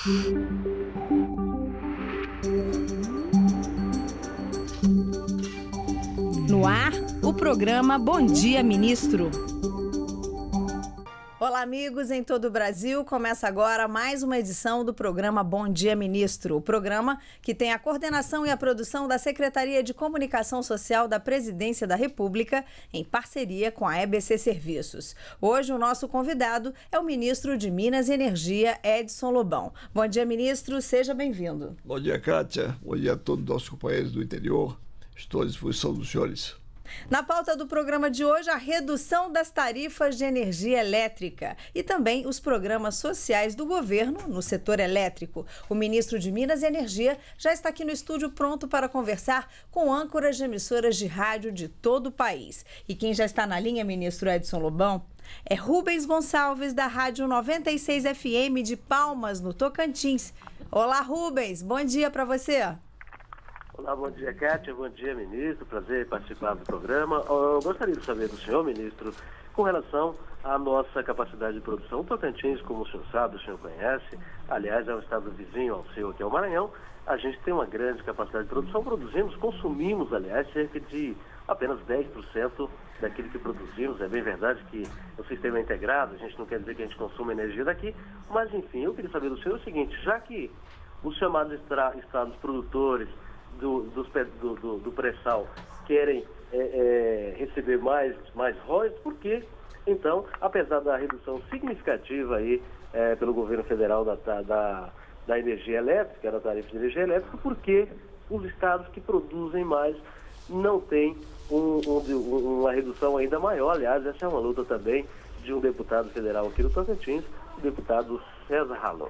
No ar, o programa Bom Dia Ministro. Olá, amigos em todo o Brasil. Começa agora mais uma edição do programa Bom Dia Ministro. O programa que tem a coordenação e a produção da Secretaria de Comunicação Social da Presidência da República, em parceria com a EBC Serviços. Hoje, o nosso convidado é o ministro de Minas e Energia, Edson Lobão. Bom dia, ministro. Seja bem-vindo. Bom dia, Kátia. Bom dia a todos os nossos companheiros do interior. Estou à disposição dos senhores. Na pauta do programa de hoje, a redução das tarifas de energia elétrica e também os programas sociais do governo no setor elétrico. O ministro de Minas e Energia já está aqui no estúdio pronto para conversar com âncoras de emissoras de rádio de todo o país. E quem já está na linha, ministro Edson Lobão, é Rubens Gonçalves, da Rádio 96 FM de Palmas, no Tocantins. Olá, Rubens. Bom dia para você. Olá, bom dia, Kátia, bom dia, ministro, prazer em participar do programa. Eu gostaria de saber do senhor, ministro, com relação à nossa capacidade de produção. O Tocantins, como o senhor sabe, o senhor conhece, aliás, é um estado vizinho ao seu, que é o Maranhão. A gente tem uma grande capacidade de produção, consumimos, aliás, cerca de apenas 10% daquilo que produzimos. É bem verdade que o sistema é integrado, a gente não quer dizer que a gente consuma energia daqui, mas, enfim, eu queria saber do senhor o seguinte, já que os chamados estados produtores do pré-sal querem receber mais royalties, porque, então, apesar da redução significativa aí pelo governo federal da energia elétrica, da tarifa de energia elétrica, porque os estados que produzem mais não têm uma redução ainda maior. Aliás, essa é uma luta também de um deputado federal aqui do Tocantins, o deputado César Ralon.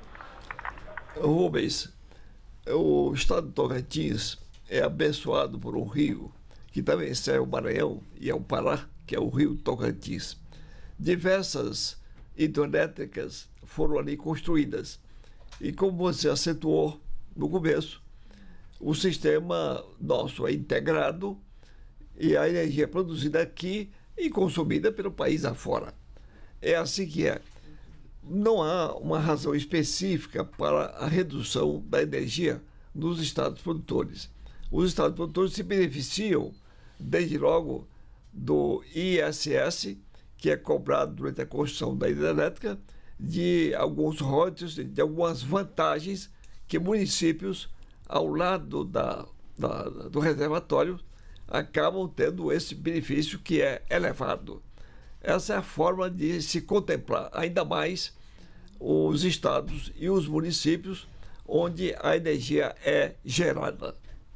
Rubens, o estado do Tocantins é abençoado por um rio que também serve o Maranhão e é o Pará, que é o rio Tocantins. Diversas hidrelétricas foram ali construídas. E como você acentuou no começo, o sistema nosso é integrado e a energia é produzida aqui e consumida pelo país afora. É assim que é. Não há uma razão específica para a redução da energia nos estados produtores. Os estados produtores se beneficiam, desde logo, do ISS, que é cobrado durante a construção da hidrelétrica, de alguns royalties, de algumas vantagens que municípios, ao lado do reservatório, acabam tendo esse benefício que é elevado. Essa é a forma de se contemplar ainda mais os estados e os municípios onde a energia é gerada.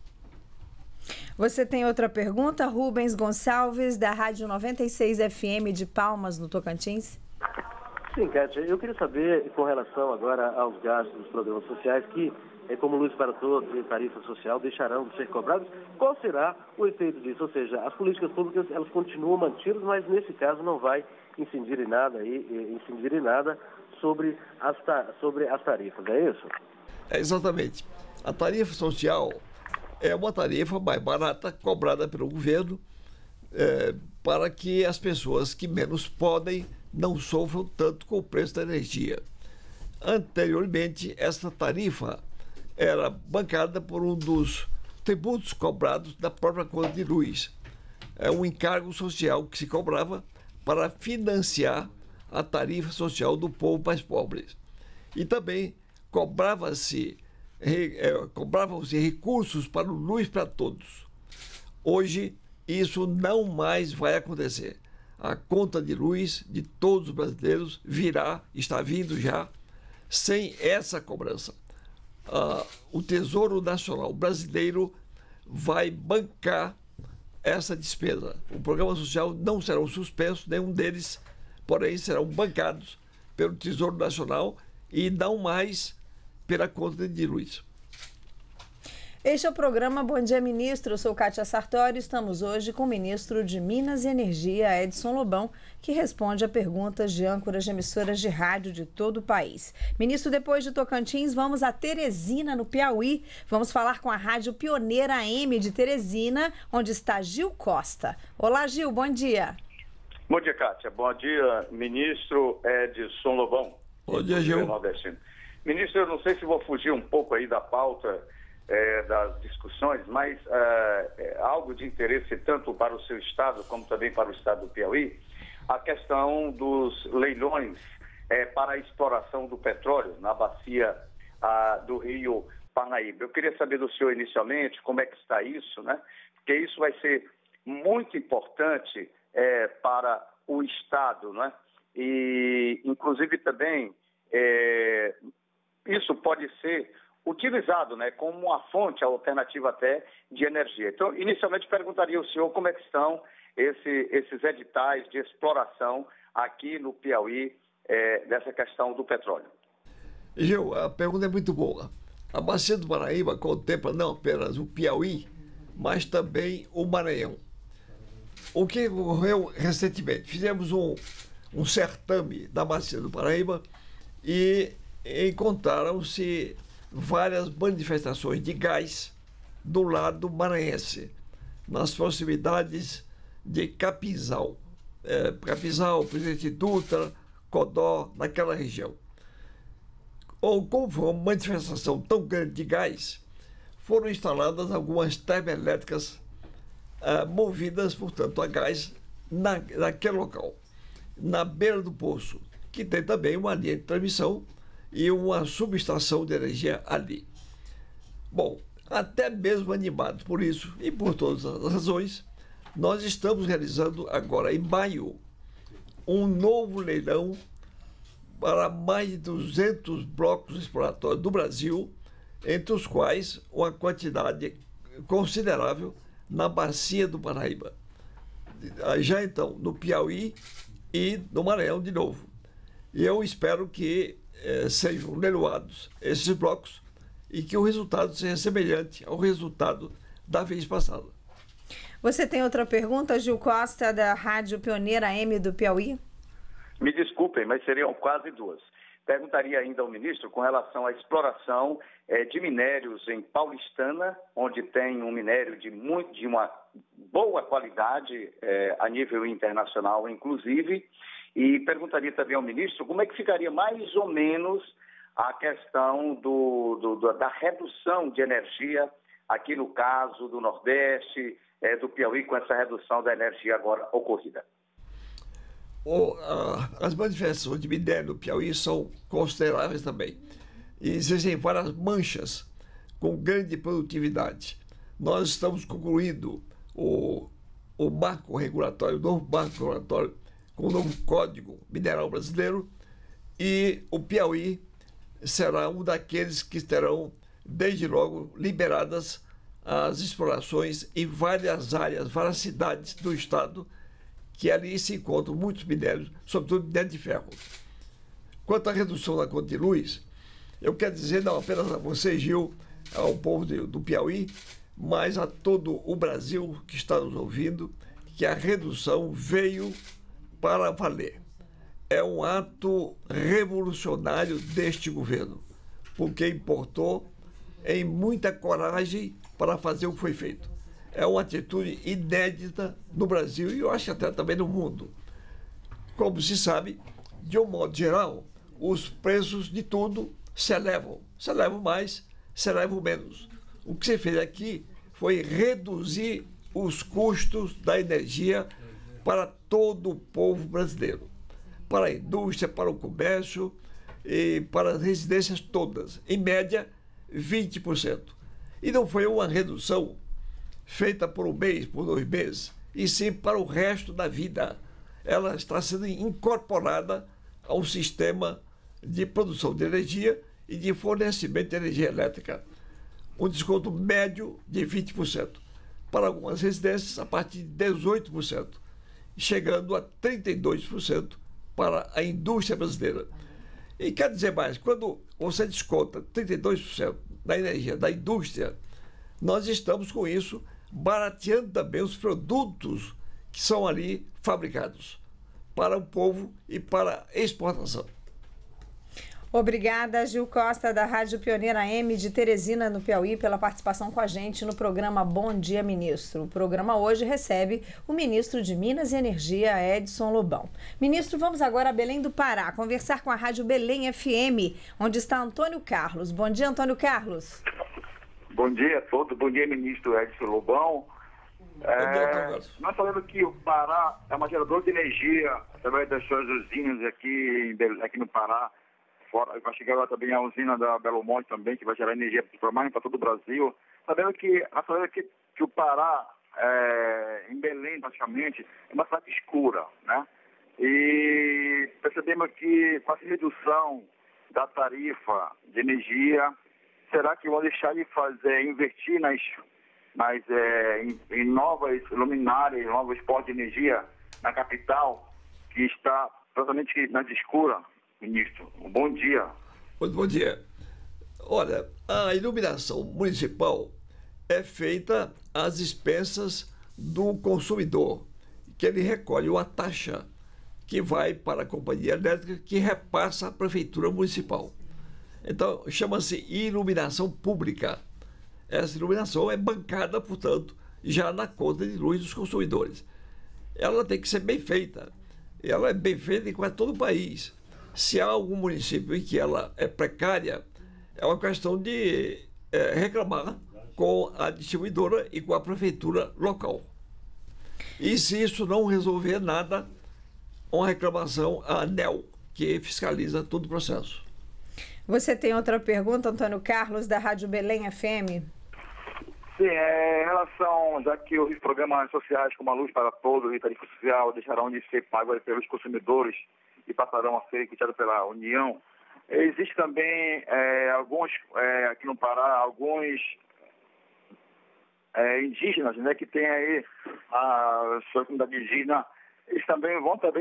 Você tem outra pergunta, Rubens Gonçalves, da Rádio 96 FM de Palmas, no Tocantins? Sim, Kátia, eu queria saber, com relação agora aos gastos dos programas sociais, que, como Luz para Todos e tarifa social deixarão de ser cobrados, qual será o efeito disso? Ou seja, as políticas públicas, elas continuam mantidas, mas nesse caso não vai incidir em nada sobre as tarifas, é isso? Exatamente. A tarifa social é uma tarifa mais barata, cobrada pelo governo, para que as pessoas que menos podem não sofram tanto com o preço da energia. Anteriormente, essa tarifa era bancada por um dos tributos cobrados da própria conta de luz. É um encargo social que se cobrava para financiar a tarifa social do povo mais pobre. E também cobravam-se recursos para o Luz para Todos. Hoje, isso não mais vai acontecer. A conta de luz de todos os brasileiros está vindo já, sem essa cobrança. O Tesouro Nacional brasileiro vai bancar essa despesa. O programa social não será suspenso, nenhum deles, porém serão bancados pelo Tesouro Nacional e não mais pela conta de luz. Este é o programa Bom Dia Ministro, eu sou Kátia Sartori, estamos hoje com o ministro de Minas e Energia, Edson Lobão, que responde a perguntas de âncoras de emissoras de rádio de todo o país. Ministro, depois de Tocantins, vamos a Teresina, no Piauí. Vamos falar com a Rádio Pioneira AM de Teresina, onde está Gil Costa. Olá, Gil, bom dia. Bom dia, Kátia. Bom dia, ministro Edson Lobão. Bom dia, Gil. Ministro, eu não sei se vou fugir um pouco aí da pauta das discussões, mas algo de interesse tanto para o seu estado como também para o estado do Piauí, a questão dos leilões para a exploração do petróleo na bacia do Rio Parnaíba. Eu queria saber do senhor inicialmente como é que está isso, né? Porque isso vai ser muito importante para o estado, né? E, inclusive, também isso pode ser utilizado, né, como uma fonte alternativa até de energia. Então, inicialmente, perguntaria ao senhor como é que estão esses editais de exploração aqui no Piauí dessa questão do petróleo. Gil, a pergunta é muito boa. A Bacia do Paraíba contempla não apenas o Piauí, mas também o Maranhão. O que ocorreu recentemente? Fizemos um certame da Bacia do Paraíba e encontraram-se várias manifestações de gás do lado maranhense, nas proximidades de Capinzal. Capinzal, Presidente Dutra, Codó, naquela região. Como foi uma manifestação tão grande de gás, foram instaladas algumas termoelétricas movidas, portanto, a gás naquele local, na beira do poço, que tem também uma linha de transmissão e uma subestação de energia ali. Bom, até mesmo animados por isso e por todas as razões, nós estamos realizando agora, em maio, um novo leilão para mais de 200 blocos exploratórios do Brasil, entre os quais uma quantidade considerável na Bacia do Paraíba. Já então, no Piauí e no Maranhão de novo. E eu espero que sejam leiloados esses blocos e que o resultado seja semelhante ao resultado da vez passada. Você tem outra pergunta, Gil Costa, da Rádio Pioneira M do Piauí? Me desculpem, mas seriam quase duas. Perguntaria ainda ao ministro com relação à exploração de minérios em Paulistana, onde tem um minério de uma boa qualidade a nível internacional, inclusive. E perguntaria também ao ministro como é que ficaria mais ou menos a questão da redução de energia aqui no caso do Nordeste, do Piauí, com essa redução da energia agora ocorrida. As manifestações de minério no Piauí são consideráveis também. E existem várias manchas com grande produtividade. Nós estamos concluindo o marco regulatório, o novo marco regulatório, com o novo Código Mineral Brasileiro, e o Piauí será um daqueles que terão, desde logo, liberadas as explorações em várias áreas, várias cidades do estado, que ali se encontram muitos minérios, sobretudo minério de ferro. Quanto à redução da conta de luz, eu quero dizer não apenas a você, Gil, ao povo do Piauí, mas a todo o Brasil que está nos ouvindo, que a redução veio para valer. É um ato revolucionário deste governo, porque importou em muita coragem para fazer o que foi feito. É uma atitude inédita no Brasil e eu acho até também no mundo. Como se sabe, de um modo geral, os preços de tudo se elevam. Se elevam mais, se elevam menos. O que se fez aqui foi reduzir os custos da energia para todo o povo brasileiro, para a indústria, para o comércio e para as residências todas, em média 20%. E não foi uma redução feita por um mês, por 2 meses, e sim para o resto da vida. Ela está sendo incorporada ao sistema de produção de energia e de fornecimento de energia elétrica. Um desconto médio de 20%. Para algumas residências, a partir de 18%, chegando a 32% para a indústria brasileira. E quer dizer mais, quando você desconta 32% da energia da indústria, nós estamos com isso barateando também os produtos que são ali fabricados para o povo e para a exportação. Obrigada, Gil Costa, da Rádio Pioneira M de Teresina, no Piauí, pela participação com a gente no programa Bom Dia, Ministro. O programa hoje recebe o ministro de Minas e Energia, Edson Lobão. Ministro, vamos agora a Belém do Pará, conversar com a Rádio Belém FM, onde está Antônio Carlos. Bom dia, Antônio Carlos. Bom dia a todos. Bom dia, ministro Edson Lobão. Nós sabemos que o Pará é uma geradora de energia através das suas usinas aqui no Pará. Vai chegar lá também a usina da Belo Monte também, que vai gerar energia para todo o Brasil. Sabemos que o Pará, em Belém, praticamente, é uma cidade escura, né? E percebemos que com essa redução da tarifa de energia, será que vão deixar de investir em novas luminárias, novos postos de energia na capital, que está totalmente na escura? Ministro, bom dia. Bom dia. Olha, a iluminação municipal é feita às expensas do consumidor, que ele recolhe uma taxa que vai para a companhia elétrica, que repassa à prefeitura municipal. Então, chama-se iluminação pública. Essa iluminação é bancada, portanto, já na conta de luz dos consumidores. Ela tem que ser bem feita. Ela é bem feita em quase todo o país. Se há algum município em que ela é precária, é uma questão de reclamar com a distribuidora e com a prefeitura local. E se isso não resolver nada, uma reclamação à ANEEL, que fiscaliza todo o processo. Você tem outra pergunta, Antônio Carlos, da Rádio Belém FM? Sim, em relação, já que os programas sociais como a Luz para Todos e Tarifa Social deixarão de ser pagos pelos consumidores e passarão a ser quitados pela União, existe também alguns, aqui no Pará, alguns indígenas, né, que tem aí a sua comunidade indígena. Eles também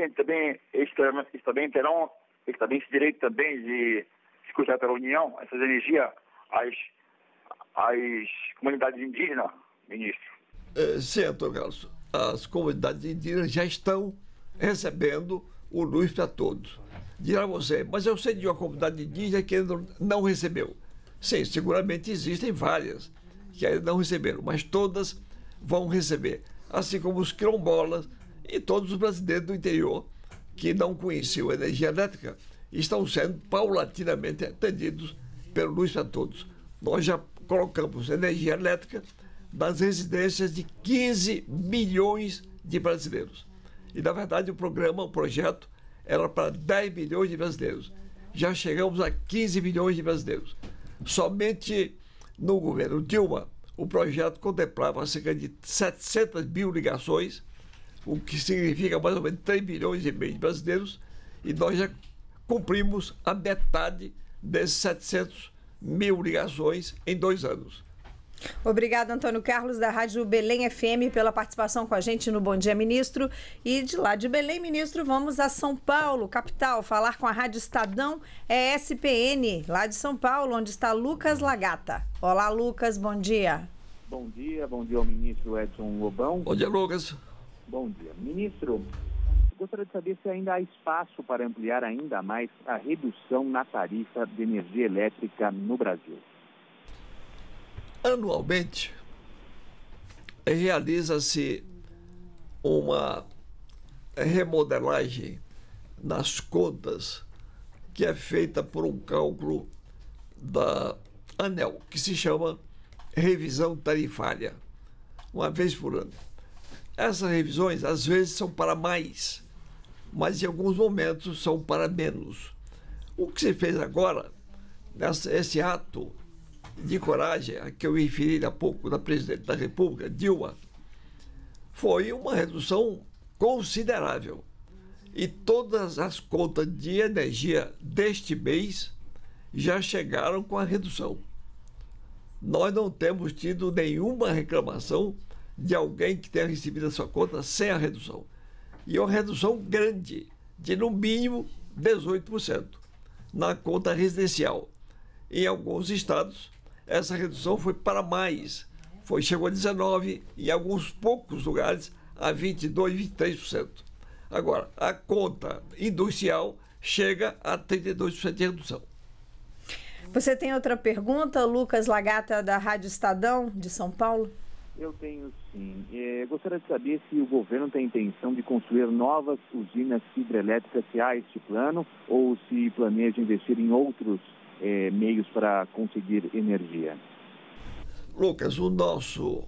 terão esse direito também de se cuidar pela União, essas energias, às comunidades indígenas, ministro? Sim, Antônio Carlos. As comunidades indígenas já estão recebendo o Luz para Todos. Dirá você, mas eu sei de uma comunidade indígena que ainda não recebeu. Sim, seguramente existem várias que ainda não receberam, mas todas vão receber. Assim como os quilombolas e todos os brasileiros do interior que não conheciam energia elétrica estão sendo paulatinamente atendidos pelo Luz para Todos. Nós já colocamos energia elétrica nas residências de 15 milhões de brasileiros. E, na verdade, o projeto era para 10 milhões de brasileiros. Já chegamos a 15 milhões de brasileiros. Somente no governo Dilma, o projeto contemplava cerca de 700 mil ligações, o que significa mais ou menos 3 milhões e meio de brasileiros, e nós já cumprimos a metade desses 700 mil ligações em 2 anos. Obrigado, Antônio Carlos, da Rádio Belém FM, pela participação com a gente no Bom Dia, Ministro. E de lá de Belém, Ministro, vamos a São Paulo, capital, falar com a Rádio Estadão ESPN, lá de São Paulo, onde está Lucas Lagata. Olá, Lucas, bom dia. Bom dia ao ministro Edson Lobão. Bom dia, Lucas. Bom dia. Ministro, gostaria de saber se ainda há espaço para ampliar ainda mais a redução na tarifa de energia elétrica no Brasil. Anualmente, realiza-se uma remodelagem nas contas que é feita por um cálculo da ANEEL, que se chama revisão tarifária, uma vez por ano. Essas revisões, às vezes, são para mais, mas em alguns momentos são para menos. O que se fez agora, esse ato de coragem, a que eu me referi há pouco, da presidente da República, Dilma, foi uma redução considerável. E todas as contas de energia deste mês já chegaram com a redução. Nós não temos tido nenhuma reclamação de alguém que tenha recebido a sua conta sem a redução. E uma redução grande, de no mínimo 18%, na conta residencial. Em alguns estados, essa redução foi para mais. Chegou a 19%, e em alguns poucos lugares a 22%, 23%. Agora, a conta industrial chega a 32% de redução. Você tem outra pergunta, Lucas Lagata, da Rádio Estadão, de São Paulo? Eu tenho sim. Gostaria de saber se o governo tem a intenção de construir novas usinas hidrelétricas, se há este plano, ou se planeja investir em outros meios para conseguir energia. Lucas, o nosso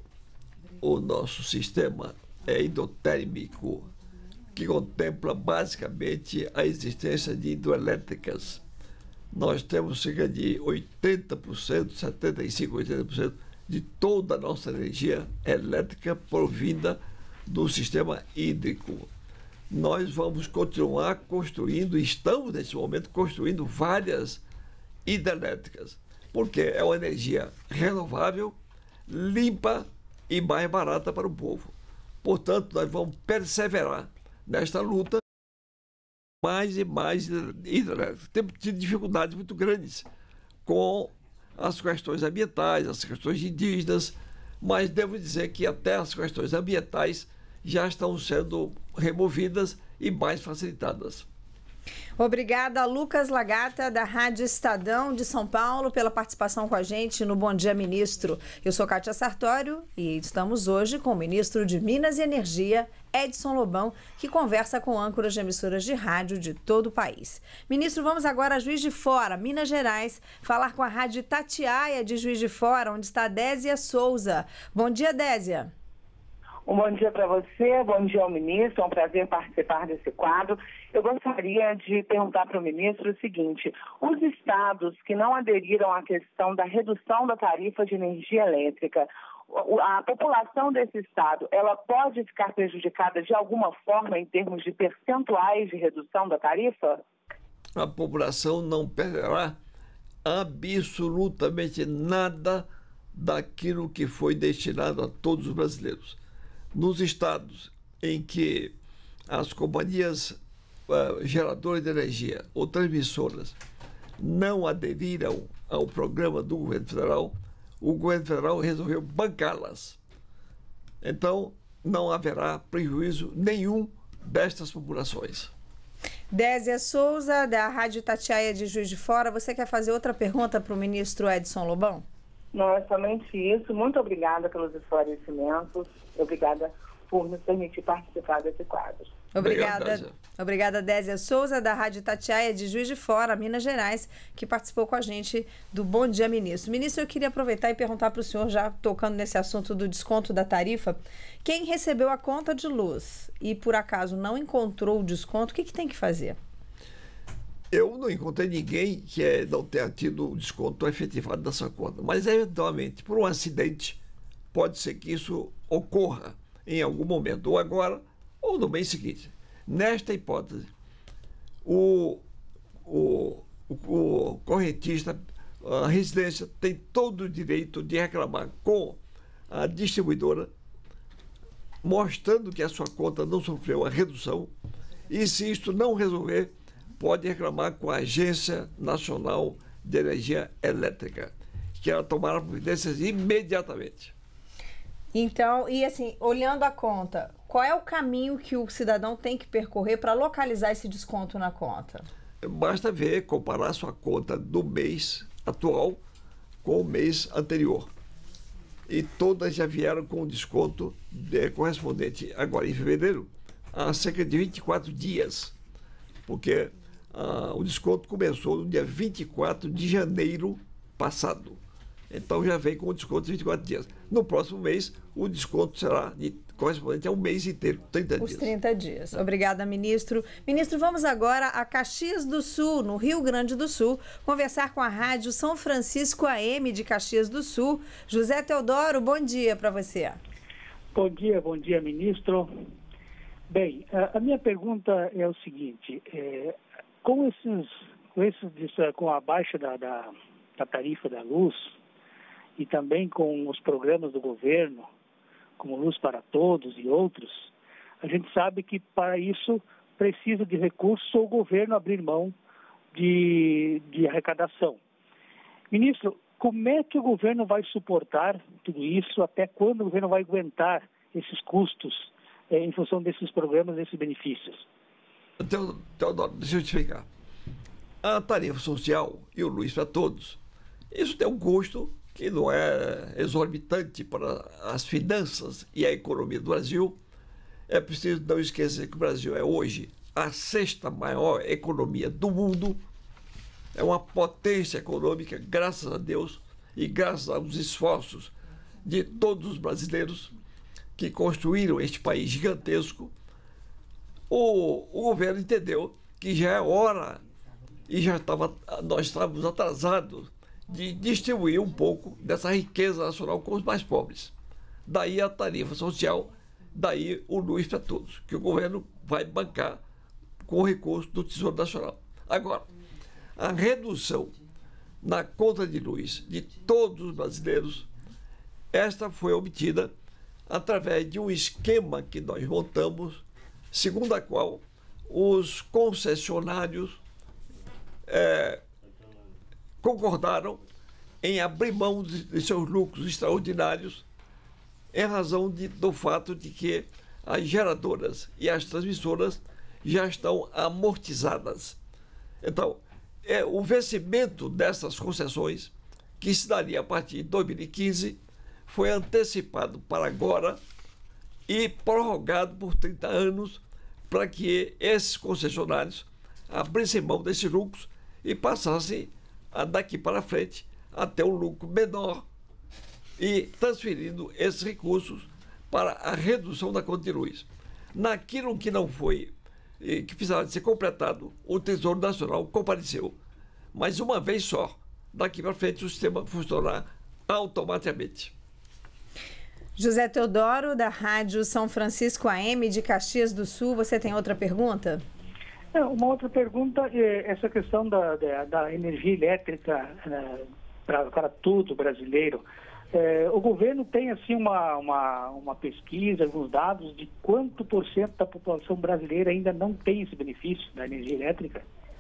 sistema é endotérmico, que contempla basicamente a existência de hidrelétricas. Nós temos cerca de 80%, 75%, 80% de toda a nossa energia elétrica provinda do sistema hídrico. Nós vamos continuar construindo, estamos nesse momento construindo várias hidrelétricas, porque é uma energia renovável, limpa e mais barata para o povo. Portanto, nós vamos perseverar nesta luta, mais e mais hidrelétricas. Temos tido dificuldades muito grandes com as questões ambientais, as questões indígenas, mas devo dizer que até as questões ambientais já estão sendo removidas e mais facilitadas. Obrigada, Lucas Lagata, da Rádio Estadão de São Paulo, pela participação com a gente no Bom Dia, Ministro. Eu sou Kátia Sartório e estamos hoje com o ministro de Minas e Energia, Edson Lobão, que conversa com âncoras de emissoras de rádio de todo o país. Ministro, vamos agora a Juiz de Fora, Minas Gerais, falar com a Rádio Itatiaia de Juiz de Fora, onde está Désia Souza. Bom dia, Désia. Um bom dia para você, bom dia ao ministro, é um prazer participar desse quadro. Eu gostaria de perguntar para o ministro o seguinte: os estados que não aderiram à questão da redução da tarifa de energia elétrica, a população desse estado, ela pode ficar prejudicada de alguma forma em termos de percentuais de redução da tarifa? A população não perderá absolutamente nada daquilo que foi destinado a todos os brasileiros. Nos estados em que as companhias geradoras de energia ou transmissoras não aderiram ao programa do governo federal, o governo federal resolveu bancá-las. Então, não haverá prejuízo nenhum destas populações. Désia Souza, da Rádio Itatiaia de Juiz de Fora, você quer fazer outra pergunta para o ministro Edson Lobão? Não, é somente isso. Muito obrigada pelos esclarecimentos. Obrigada por nos permitir participar desse quadro. Obrigada, Désia Souza, da Rádio Itatiaia de Juiz de Fora, Minas Gerais, que participou com a gente do Bom Dia, Ministro. Ministro, eu queria aproveitar e perguntar para o senhor, já tocando nesse assunto do desconto da tarifa, quem recebeu a conta de luz e, por acaso, não encontrou o desconto, o que tem que fazer? Eu não encontrei ninguém que não tenha tido o desconto efetivado da sua conta, mas, eventualmente, por um acidente, pode ser que isso ocorra em algum momento, ou agora, ou no mês seguinte. Nesta hipótese, o correntista, a residência, tem todo o direito de reclamar com a distribuidora, mostrando que a sua conta não sofreu a redução, e se isto não resolver, pode reclamar com a Agência Nacional de Energia Elétrica, que ela tomará providências imediatamente. Então, e assim, olhando a conta, qual é o caminho que o cidadão tem que percorrer para localizar esse desconto na conta? Basta ver, comparar sua conta do mês atual com o mês anterior. E todas já vieram com desconto correspondente agora em fevereiro, há cerca de 24 dias, porque o desconto começou no dia 24 de janeiro passado. Então já vem com o desconto de 24 dias. No próximo mês, o desconto será correspondente ao mês inteiro, 30 dias. Os 30 dias. Obrigada, ministro. Ministro, vamos agora a Caxias do Sul, no Rio Grande do Sul, conversar com a Rádio São Francisco AM de Caxias do Sul. José Teodoro, bom dia para você. Bom dia, ministro. Bem, a minha pergunta é o seguinte: com a baixa da tarifa da luz e também com os programas do governo, como Luz para Todos e outros, a gente sabe que para isso precisa de recursos ou o governo abrir mão de arrecadação. Ministro, como é que o governo vai suportar tudo isso? Até quando o governo vai aguentar esses custos em função desses programas, desses benefícios? Teodoro, deixa eu te explicar. A tarifa social e o Luz para Todos Isso tem um custo que não é exorbitante para as finanças e a economia do Brasil. É preciso não esquecer que o Brasil é hoje a 6ª maior economia do mundo, é uma potência econômica, graças a Deus, e graças aos esforços de todos os brasileiros que construíram este país gigantesco. O governo entendeu que já é hora, e nós estávamos atrasados, de distribuir um pouco dessa riqueza nacional com os mais pobres. Daí a tarifa social, daí o Luz para Todos, que o governo vai bancar com o recurso do Tesouro Nacional. Agora, a redução na conta de luz de todos os brasileiros, esta foi obtida através de um esquema que nós montamos, segundo a qual os concessionários concordaram em abrir mão de seus lucros extraordinários em razão do fato de que as geradoras e as transmissoras já estão amortizadas. Então, o vencimento dessas concessões, que se daria a partir de 2015, foi antecipado para agora e prorrogado por 30 anos para que esses concessionários abrissem mão desses lucros e passassem daqui para frente a ter um lucro menor e transferindo esses recursos para a redução da conta de luz. Naquilo que não foi, que precisava de ser completado, o Tesouro Nacional compareceu. Mas uma vez só, daqui para frente o sistema funcionará automaticamente. José Teodoro, da Rádio São Francisco AM de Caxias do Sul, você tem outra pergunta? Uma outra pergunta é essa questão da energia elétrica para todo brasileiro. O governo tem assim uma pesquisa, alguns dados de quanto por cento da população brasileira ainda não tem esse benefício da energia elétrica?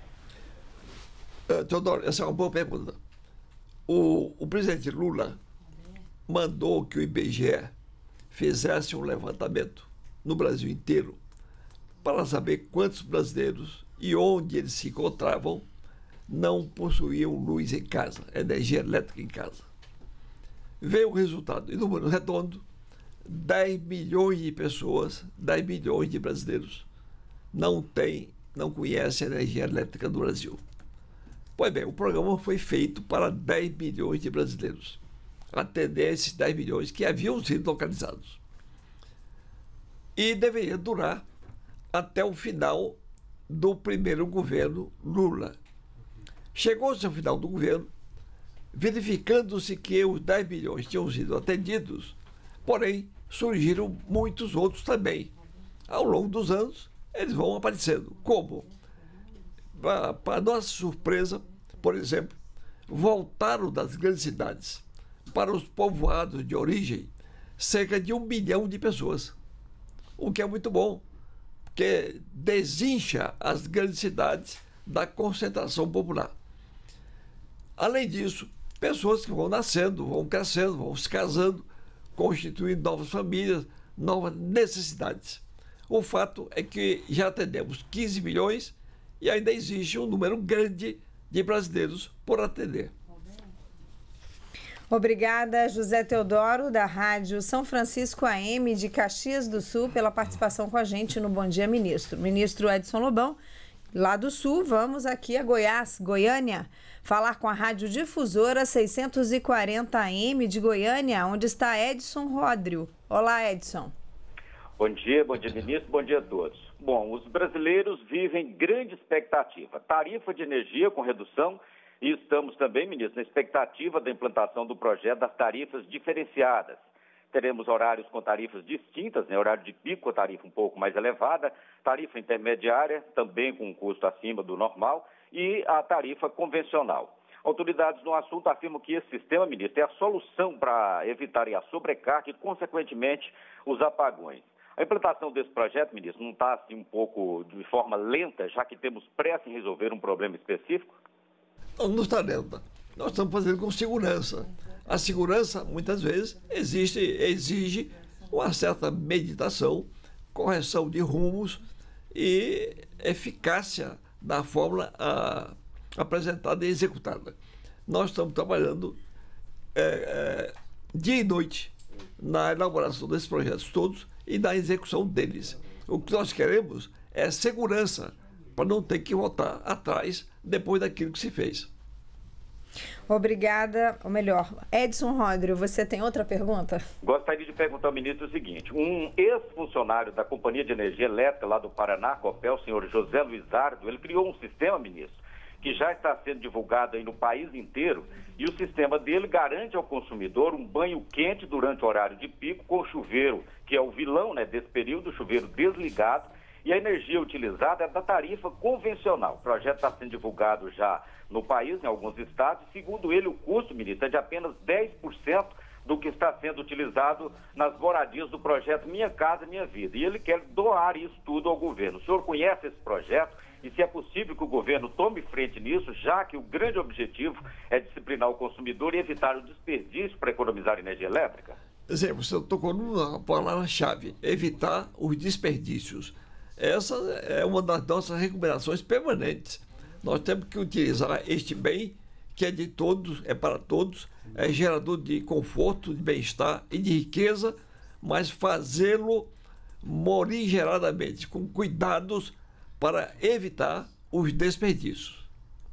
Teodoro, essa é uma boa pergunta. O presidente Lula mandou que o IBGE fizesse um levantamento no Brasil inteiro para saber quantos brasileiros e onde eles se encontravam não possuíam luz em casa, energia elétrica em casa. Veio o resultado, em número redondo, 10 milhões de pessoas, 10 milhões de brasileiros não conhecem a energia elétrica do Brasil. Pois bem, o programa foi feito para 10 milhões de brasileiros, atender esses 10 milhões que haviam sido localizados. E deveria durar até o final do primeiro governo Lula. Chegou-se ao final do governo, verificando-se que os 10 milhões tinham sido atendidos, porém surgiram muitos outros também. Ao longo dos anos, eles vão aparecendo. Como? Para nossa surpresa, por exemplo, voltaram das grandes cidades para os povoados de origem cerca de 1 milhão de pessoas, o que é muito bom, porque desincha as grandes cidades da concentração popular. Além disso, pessoas que vão nascendo, vão crescendo, vão se casando, constituindo novas famílias, novas necessidades. O fato é que já atendemos 15 milhões e ainda existe um número grande de brasileiros por atender. Obrigada, José Teodoro, da Rádio São Francisco AM de Caxias do Sul, pela participação com a gente no Bom Dia Ministro. Ministro Edson Lobão, lá do Sul, vamos aqui a Goiás, Goiânia, falar com a Rádio Difusora 640 AM de Goiânia, onde está Edson Ródrio. Olá, Edson. Bom dia, ministro, bom dia a todos. Bom, os brasileiros vivem grande expectativa. Tarifa de energia com redução e estamos também, ministro, na expectativa da implantação do projeto das tarifas diferenciadas. Teremos horários com tarifas distintas, né? Horário de pico, a tarifa um pouco mais elevada, tarifa intermediária, também com um custo acima do normal, e a tarifa convencional. Autoridades no assunto afirmam que esse sistema, ministro, é a solução para evitar a sobrecarga e, consequentemente, os apagões. A implantação desse projeto, ministro, não está assim um pouco de forma lenta, já que temos pressa em resolver um problema específico? Não está lenta. Nós estamos fazendo com segurança. A segurança, muitas vezes, exige uma certa meditação, correção de rumos e eficácia da fórmula apresentada e executada. nós estamos trabalhando dia e noite na elaboração desses projetos todos e na execução deles. O que nós queremos é segurança, para não ter que voltar atrás depois daquilo que se fez. Obrigada, ou melhor, Edson Rodrigues, você tem outra pergunta? Gostaria de perguntar ao ministro o seguinte: um ex-funcionário da Companhia de Energia Elétrica lá do Paraná, Copel, o senhor José Luiz Ardo, ele criou um sistema, ministro, que já está sendo divulgado aí no país inteiro, e o sistema dele garante ao consumidor um banho quente durante o horário de pico com o chuveiro, que é o vilão, né, desse período, o chuveiro desligado, e a energia utilizada é da tarifa convencional. O projeto está sendo divulgado já no país, em alguns estados, e segundo ele, o custo, ministro, é de apenas 10% do que está sendo utilizado nas moradias do projeto Minha Casa Minha Vida. E ele quer doar isso tudo ao governo. O senhor conhece esse projeto? E se é possível que o governo tome frente nisso, já que o grande objetivo é disciplinar o consumidor e evitar o desperdício para economizar energia elétrica? Zé, você tocou numa palavra-chave: evitar os desperdícios. Essa é uma das nossas recomendações permanentes. Nós temos que utilizar este bem, que é de todos, é para todos, é gerador de conforto, de bem-estar e de riqueza, mas fazê-lo morigeradamente, com cuidados para evitar os desperdícios.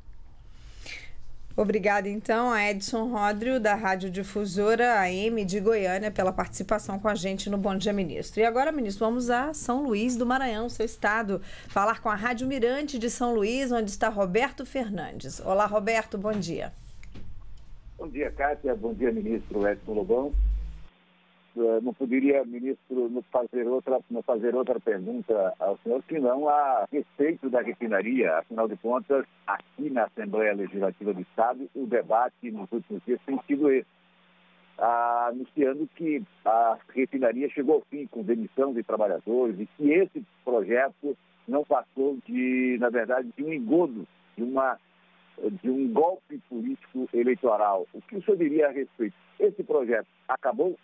Obrigada, então, a Edson Rodrigues, da Rádio Difusora AM de Goiânia, pela participação com a gente no Bom Dia, Ministro. E agora, ministro, vamos a São Luís do Maranhão, seu estado, falar com a Rádio Mirante de São Luís, onde está Roberto Fernandes. Olá, Roberto, bom dia. Bom dia, Kátia. Bom dia, ministro Edson Lobão. Não poderia, ministro, nos fazer outra pergunta ao senhor, senão a respeito da refinaria. Afinal de contas, aqui na Assembleia Legislativa do Estado, o debate nos últimos dias tem sido esse, anunciando que a refinaria chegou ao fim com demissão de trabalhadores e que esse projeto não passou na verdade, de um engodo, de um golpe político eleitoral. O que o senhor diria a respeito? Esse projeto acabou?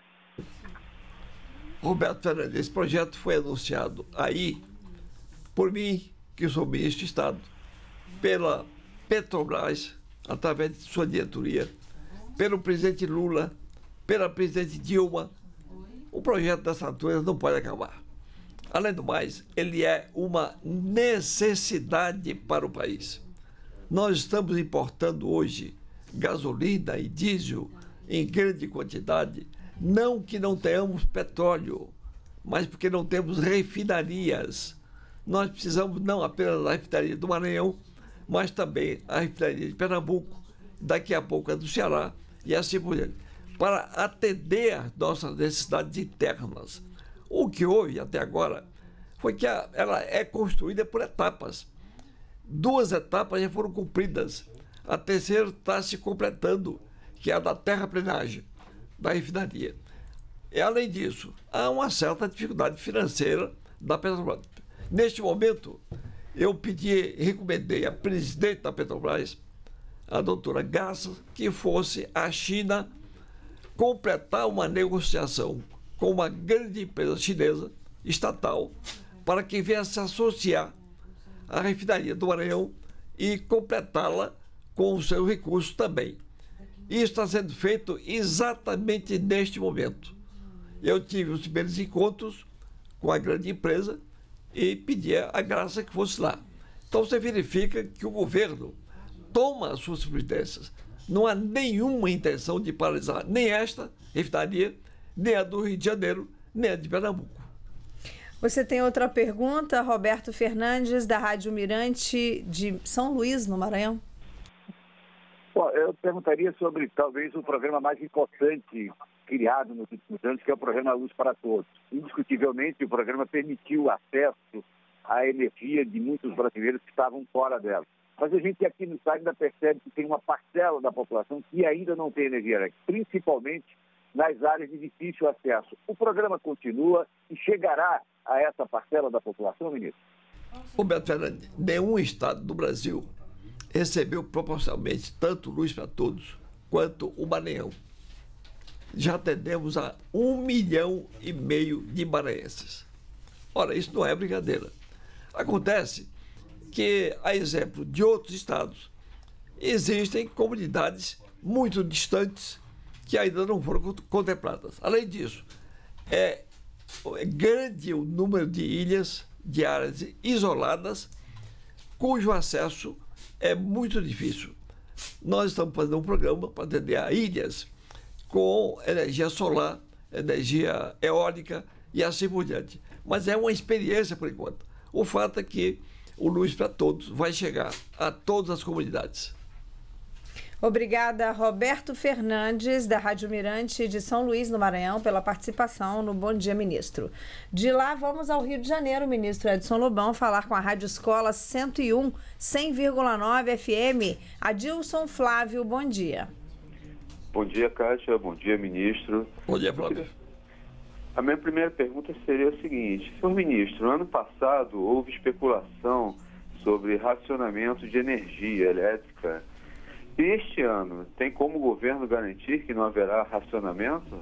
Roberto Fernandes, esse projeto foi anunciado aí por mim, que sou ministro de Estado, pela Petrobras, através de sua diretoria, pelo presidente Lula, pela presidente Dilma. O projeto dessa natureza não pode acabar. Além do mais, ele é uma necessidade para o país. Nós estamos importando hoje gasolina e diesel em grande quantidade, não que não tenhamos petróleo, mas porque não temos refinarias. Nós precisamos não apenas da refinaria do Maranhão, mas também a refinaria de Pernambuco, daqui a pouco a do Ceará e assim por diante, para atender às nossas necessidades internas. O que houve até agora foi que ela é construída por etapas. 2 etapas já foram cumpridas. A terceira está se completando, que é a da terraplenagem da refinaria. E, além disso, há uma certa dificuldade financeira da Petrobras. Neste momento, eu recomendei à presidente da Petrobras, a doutora Garça, que fosse à China completar uma negociação com uma grande empresa chinesa, estatal, para que viesse a associar a refinaria do Maranhão e completá-la com os seus recursos também. Isso está sendo feito exatamente neste momento. Eu tive os primeiros encontros com a grande empresa e pedi a Graça que fosse lá. Então você verifica que o governo toma as suas providências. Não há nenhuma intenção de paralisar nem esta refinaria, nem a do Rio de Janeiro, nem a de Pernambuco. Você tem outra pergunta, Roberto Fernandes, da Rádio Mirante de São Luís, no Maranhão? Bom, eu perguntaria sobre talvez o programa mais importante criado nos últimos anos, que é o programa Luz para Todos. Indiscutivelmente, o programa permitiu o acesso à energia de muitos brasileiros que estavam fora dela. Mas a gente aqui no estado ainda percebe que tem uma parcela da população que ainda não tem energia elétrica, principalmente nas áreas de difícil acesso. O programa continua e chegará a essa parcela da população, ministro? Roberto Fernandes, nenhum estado do Brasil recebeu proporcionalmente tanto Luz para Todos quanto o Maranhão. Já atendemos a 1,5 milhão de maranhenses. Ora, isso não é brincadeira. Acontece que, a exemplo de outros estados, existem comunidades muito distantes que ainda não foram contempladas. Além disso, é grande o número de ilhas, de áreas isoladas, cujo acesso é muito difícil. Nós estamos fazendo um programa para atender a ilhas com energia solar, energia eólica e assim por diante. Mas é uma experiência por enquanto. O fato é que o Luz para Todos vai chegar a todas as comunidades. Obrigada, Roberto Fernandes, da Rádio Mirante de São Luís, no Maranhão, pela participação no Bom Dia, Ministro. De lá, vamos ao Rio de Janeiro, ministro Edson Lobão, falar com a Rádio Escola 101, 100,9 FM. Adilson Flávio, bom dia. Bom dia, Kátia. Bom dia, ministro. Bom dia, Flávio. A minha primeira pergunta seria a seguinte. Senhor ministro, no ano passado houve especulação sobre racionamento de energia elétrica. E este ano, tem como o governo garantir que não haverá racionamento?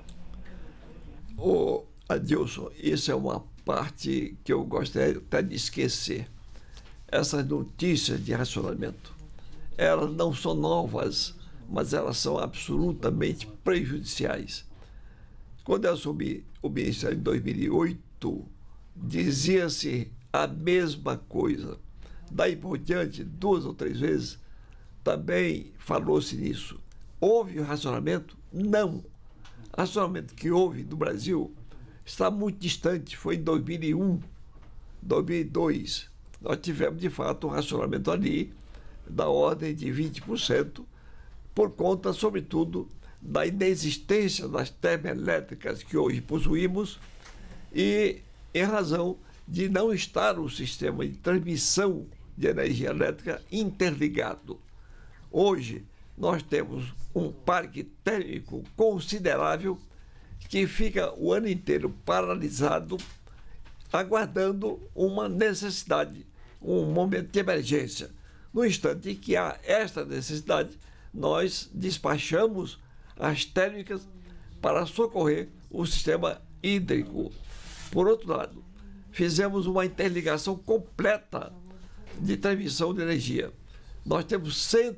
Adilson, isso é uma parte que eu gostaria até de esquecer. Essas notícias de racionamento, elas não são novas, mas elas são absolutamente prejudiciais. Quando eu assumi o Ministério em 2008, dizia-se a mesma coisa. Daí por diante, 2 ou 3 vezes, também falou-se nisso. Houve racionamento? Não. O racionamento que houve no Brasil está muito distante. Foi em 2001, 2002. Nós tivemos, de fato, um racionamento ali da ordem de 20%, por conta, sobretudo, da inexistência das termoelétricas que hoje possuímos e em razão de não estar o sistema de transmissão de energia elétrica interligado. Hoje, nós temos um parque térmico considerável que fica o ano inteiro paralisado, aguardando uma necessidade, um momento de emergência. No instante em que há esta necessidade, nós despachamos as térmicas para socorrer o sistema hídrico. Por outro lado, fizemos uma interligação completa de transmissão de energia. Nós temos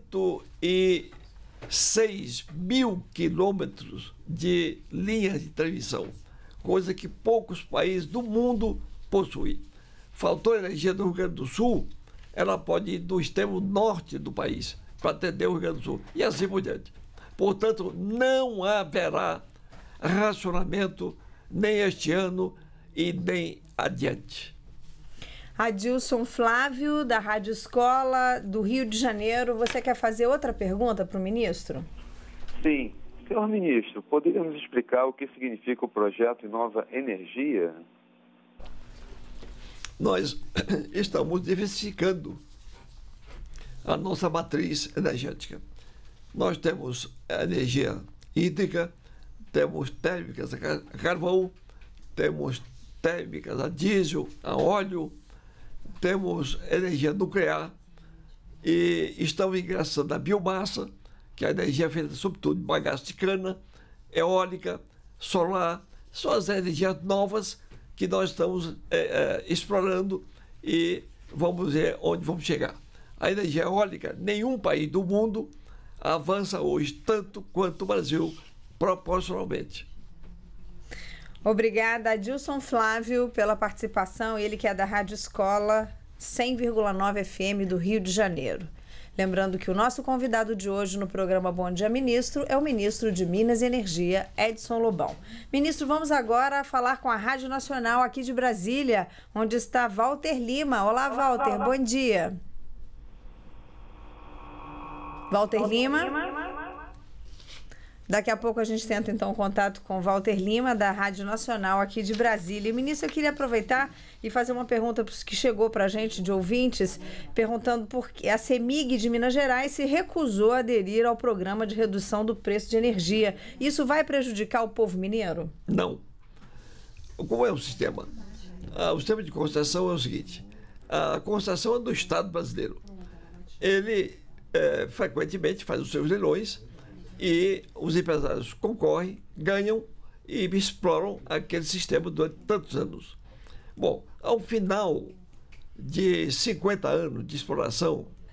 106 mil quilômetros de linhas de transmissão, coisa que poucos países do mundo possuem. Faltou energia do Rio Grande do Sul, ela pode ir do extremo norte do país para atender o Rio Grande do Sul e assim por diante. Portanto, não haverá racionamento nem este ano e nem adiante. Adilson Flávio, da Rádio Escola do Rio de Janeiro. Você quer fazer outra pergunta para o ministro? Sim. Senhor ministro, poderia nos explicar o que significa o projeto Inova Energia? Nós estamos diversificando a nossa matriz energética. Nós temos a energia hídrica, temos térmicas a carvão, temos térmicas a diesel, a óleo, temos energia nuclear e estamos ingressando a biomassa, que é a energia feita sobretudo de bagaço de cana, eólica, solar, são as energias novas que nós estamos explorando e vamos ver onde vamos chegar. A energia eólica, nenhum país do mundo avança hoje tanto quanto o Brasil, proporcionalmente. Obrigada, Adilson Flávio, pela participação. Ele que é da Rádio Escola 100,9 FM do Rio de Janeiro. Lembrando que o nosso convidado de hoje no programa Bom Dia Ministro é o ministro de Minas e Energia, Edson Lobão. Ministro, vamos agora falar com a Rádio Nacional aqui de Brasília, onde está Walter Lima. Olá, Walter, bom dia. Walter Lima. Daqui a pouco a gente tenta, então, contato com Walter Lima, da Rádio Nacional aqui de Brasília. E, ministro, eu queria aproveitar e fazer uma pergunta que chegou para a gente, de ouvintes, perguntando por que a CEMIG de Minas Gerais se recusou a aderir ao programa de redução do preço de energia. Isso vai prejudicar o povo mineiro? Não. Como é o sistema? O sistema de concessão é o seguinte: a concessão é do Estado brasileiro. Ele frequentemente faz os seus leilões e os empresários concorrem, ganham e exploram aquele sistema durante tantos anos. Bom, ao final de 50 anos de exploração,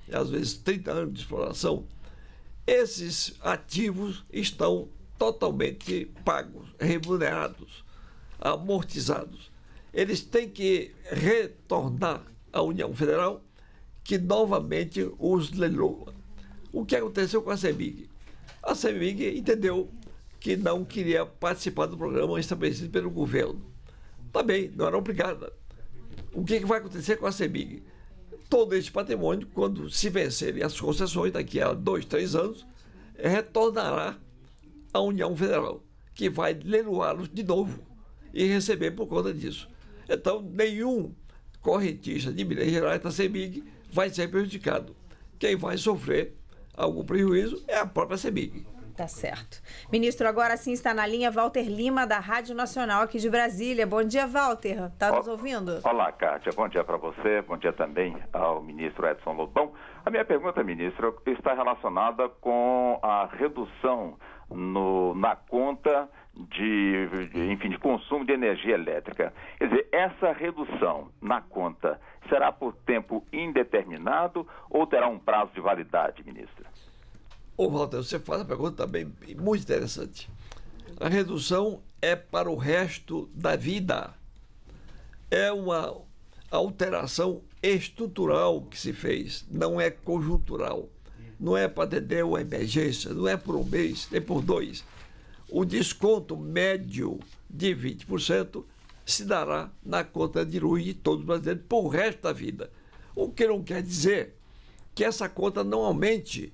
às vezes 30 anos de exploração, esses ativos estão totalmente pagos, remunerados, amortizados. Eles têm que retornar à União Federal, que novamente os leiloa. O que aconteceu com a CEMIG? A CEMIG entendeu que não queria participar do programa estabelecido pelo governo. Também não era obrigada. O que vai acontecer com a CEMIG? Todo esse patrimônio, quando se vencerem as concessões, daqui a 2, 3 anos, retornará à União Federal, que vai leiloá-los de novo e receber por conta disso. Então, nenhum correntista de Minas Gerais da CEMIG vai ser prejudicado. Quem vai sofrer algum prejuízo é a própria CEMIG. Tá certo. Ministro, agora sim está na linha Walter Lima, da Rádio Nacional aqui de Brasília. Bom dia, Walter. Está nos ouvindo? Olá, Kátia. Bom dia para você. Bom dia também ao ministro Edson Lobão. A minha pergunta, ministro, está relacionada com a redução na conta de consumo de energia elétrica. Quer dizer, essa redução na conta será por tempo indeterminado ou terá um prazo de validade, ministro? Ô, Walter, você faz uma pergunta também muito interessante. A redução é para o resto da vida. É uma alteração estrutural que se fez, não é conjuntural. Não é para atender uma emergência, não é por um mês, nem por 2. O desconto médio de 20% se dará na conta de luz de todos os brasileiros por o resto da vida. O que não quer dizer que essa conta não aumente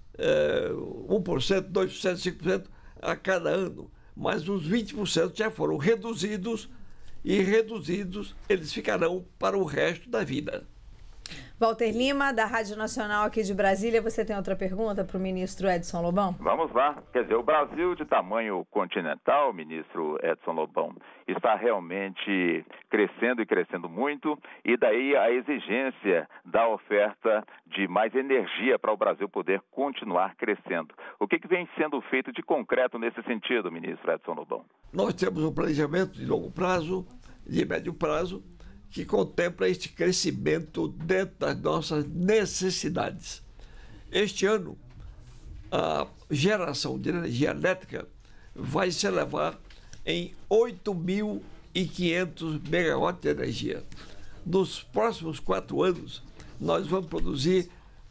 1%, 2%, 5% a cada ano, mas os 20% já foram reduzidos e reduzidos eles ficarão para o resto da vida. Walter Lima, da Rádio Nacional aqui de Brasília, você tem outra pergunta para o ministro Edson Lobão? Vamos lá. Quer dizer, o Brasil de tamanho continental, ministro Edson Lobão, está realmente crescendo e crescendo muito, e daí a exigência da oferta de mais energia para o Brasil poder continuar crescendo. O que vem sendo feito de concreto nesse sentido, ministro Edson Lobão? Nós temos um planejamento de longo prazo, de médio prazo, que contempla este crescimento dentro das nossas necessidades. Este ano, a geração de energia elétrica vai se elevar em 8.500 megawatts de energia. Nos próximos 4 anos, nós vamos produzir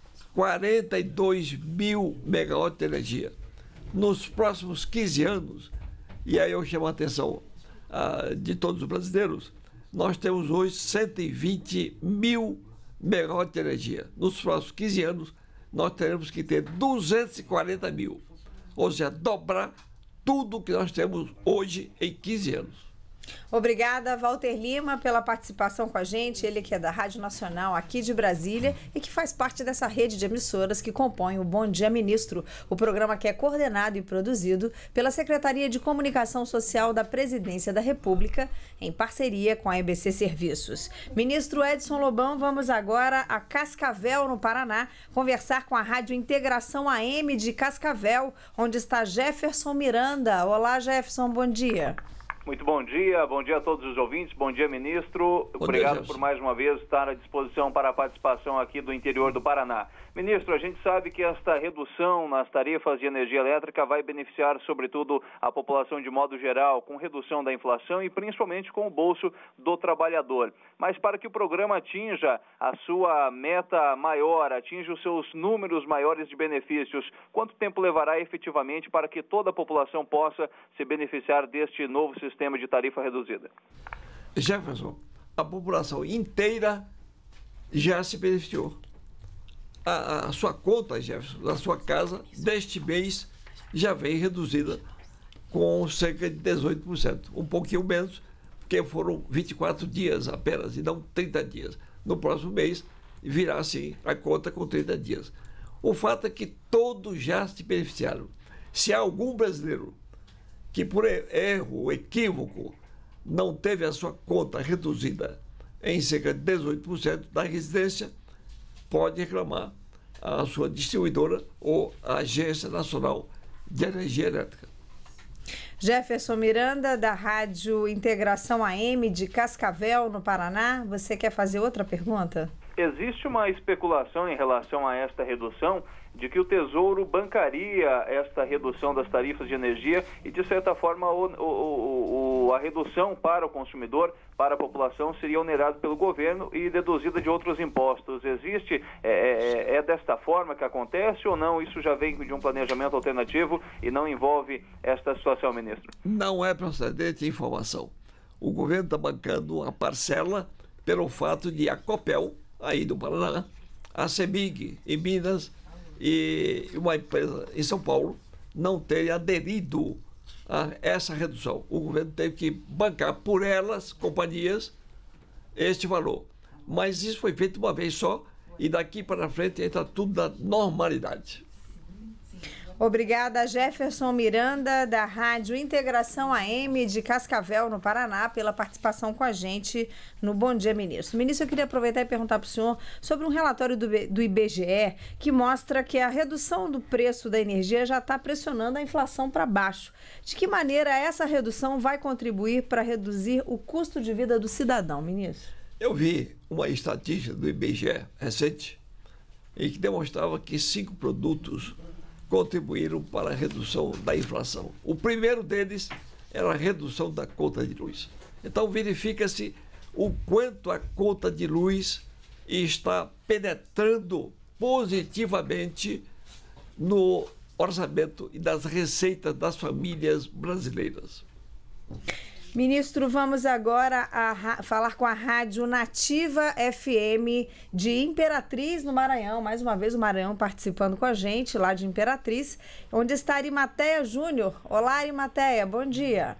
42 mil megawatts de energia. Nos próximos 15 anos, e aí eu chamo a atenção de todos os brasileiros, nós temos hoje 120 mil megawatts de energia. Nos próximos 15 anos, nós teremos que ter 240 mil. Ou seja, dobrar tudo que nós temos hoje em 15 anos. Obrigada, Walter Lima, pela participação com a gente. Ele que é da Rádio Nacional aqui de Brasília e que faz parte dessa rede de emissoras que compõem o Bom Dia Ministro, o programa que é coordenado e produzido pela Secretaria de Comunicação Social da Presidência da República, em parceria com a EBC Serviços. Ministro Edson Lobão, vamos agora a Cascavel, no Paraná, conversar com a Rádio Integração AM de Cascavel, onde está Jefferson Miranda. Olá, Jefferson, bom dia. Muito bom dia a todos os ouvintes, bom dia, ministro. Obrigado por mais uma vez estar à disposição para a participação aqui do interior do Paraná. Ministro, a gente sabe que esta redução nas tarifas de energia elétrica vai beneficiar, sobretudo, a população de modo geral, com redução da inflação e principalmente com o bolso do trabalhador. Mas para que o programa atinja a sua meta maior, atinja os seus números maiores de benefícios, quanto tempo levará efetivamente para que toda a população possa se beneficiar deste novo sistema de tarifa reduzida? Jefferson, a população inteira já se beneficiou. A sua conta, Jefferson, da sua casa, deste mês, já vem reduzida com cerca de 18%. Um pouquinho menos, porque foram 24 dias apenas, e não 30 dias. No próximo mês, virá, sim, a conta com 30 dias. O fato é que todos já se beneficiaram. Se há algum brasileiro que, por erro, equívoco, não teve a sua conta reduzida em cerca de 18% da residência, pode reclamar à sua distribuidora ou à Agência Nacional de Energia Elétrica. Jefferson Miranda, da Rádio Integração AM de Cascavel, no Paraná. Você quer fazer outra pergunta? existe uma especulação em relação a esta redução de que o Tesouro bancaria esta redução das tarifas de energia e, de certa forma, a redução para o consumidor, para a população, seria onerada pelo governo e deduzida de outros impostos. Existe, é desta forma que acontece ou não? Isso já vem de um planejamento alternativo e não envolve esta situação, ministro? Não é procedente a informação. O governo está bancando uma parcela pelo fato de a Copel, aí do Paraná, a CEMIG em Minas e uma empresa em São Paulo não terem aderido a essa redução. O governo teve que bancar por elas, companhias, este valor. Mas isso foi feito uma vez só e daqui para frente entra tudo na normalidade. Obrigada, Jefferson Miranda, da Rádio Integração AM de Cascavel, no Paraná, pela participação com a gente no Bom Dia, Ministro. Ministro, eu queria aproveitar e perguntar para o senhor sobre um relatório do IBGE que mostra que a redução do preço da energia já está pressionando a inflação para baixo. De que maneira essa redução vai contribuir para reduzir o custo de vida do cidadão, ministro? Eu vi uma estatística do IBGE recente em que demonstrava que 5 produtos contribuíram para a redução da inflação. O primeiro deles era a redução da conta de luz. Então, verifica-se o quanto a conta de luz está penetrando positivamente no orçamento e das receitas das famílias brasileiras. Ministro, vamos agora falar com a Rádio Nativa FM de Imperatriz, no Maranhão. Mais uma vez o Maranhão participando com a gente, lá de Imperatriz, onde está Arimateia Júnior. Olá, Arimateia, bom dia.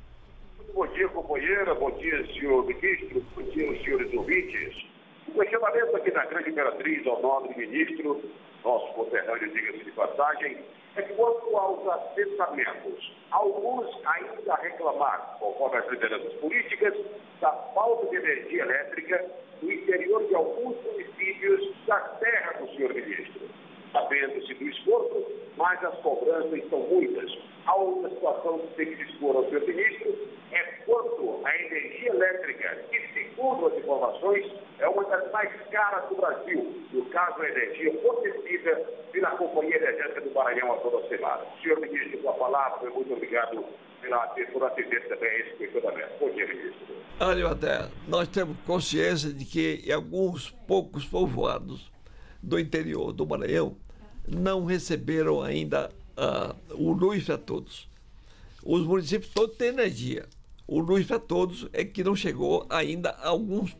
Bom dia, companheira. Bom dia, senhor ministro. Bom dia, senhores ouvintes. O questionamento aqui na Grande Imperatriz ao nobre ministro, nosso conterrâneo, diga-se de passagem, é quanto aos assentamentos. Alguns ainda reclamaram, conforme as lideranças políticas, da falta de energia elétrica no interior de alguns municípios da terra do senhor ministro. Sabendo-se do esforço, mas as cobranças são muitas. A outra situação que tem que dispor ao senhor ministro é quanto à energia elétrica, que, segundo as informações, é uma das mais caras do Brasil. No caso, a energia fornecida pela Companhia Energética do Maranhão a toda semana. Senhor ministro, com a palavra, muito obrigado por atender também a esse questionamento. Bom dia, ministro. Até nós temos consciência de que em alguns poucos povoados do interior do Maranhão não receberam ainda o Luz para Todos. Os municípios todos têm energia. O Luz para Todos é que não chegou ainda a alguns